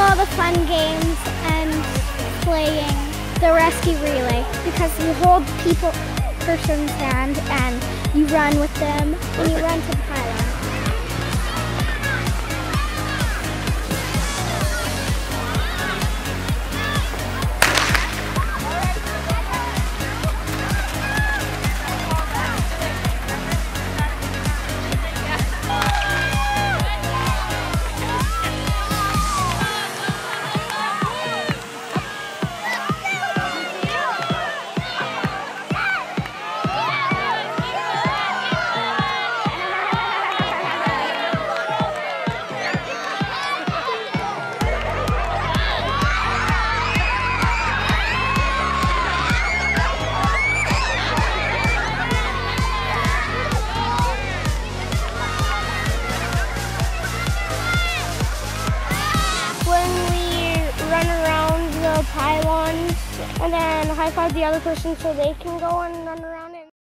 all the fun games and playing the rescue relay because you hold person's hand and you run with them and you run to the pylon. Pylons and then high five the other person so they can go and run around.